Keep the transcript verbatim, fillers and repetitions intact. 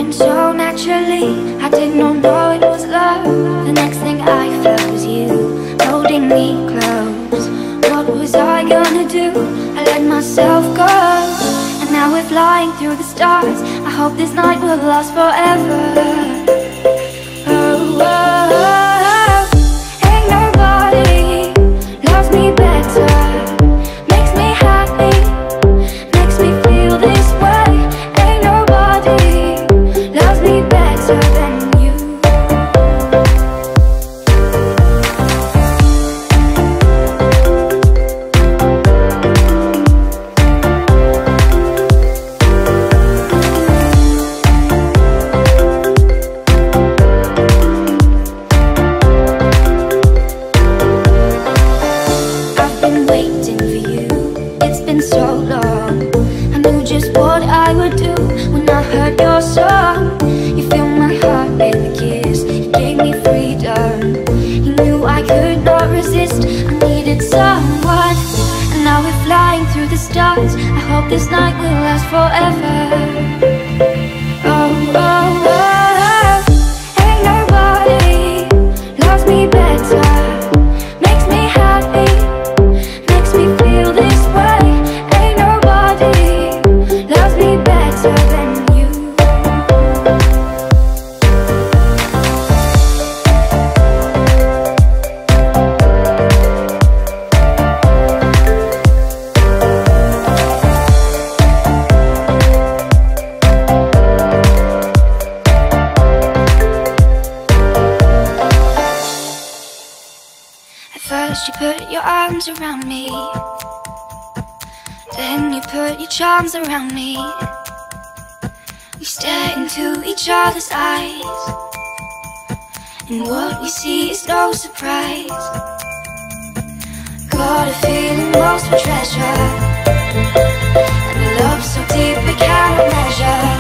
happened so naturally. I did not know it was love. The next thing I felt was you holding me close. What was I gonna do? I let myself go, and now we're flying through the stars. I hope this night will last forever. Oh, oh, oh. Ain't nobody loves me better, makes me happy, makes me feel this way. Ain't nobody loves me better than you. I've been waiting for you, it's been so long. I knew just what I would do when I heard your song. You filled my heart with a kiss, you gave me freedom. You knew I could not resist, I needed someone. And now we're flying through the stars. I hope this night will last forever. Oh, oh, oh. Ain't nobody loves me better, makes me happy, makes me feel this way. Ain't nobody loves me better than you. At first you put your arms around me, then you put your charms around me. We stare into each other's eyes, and what we see is no surprise. Got a feeling lost for treasure, and a love so deep we cannot measure.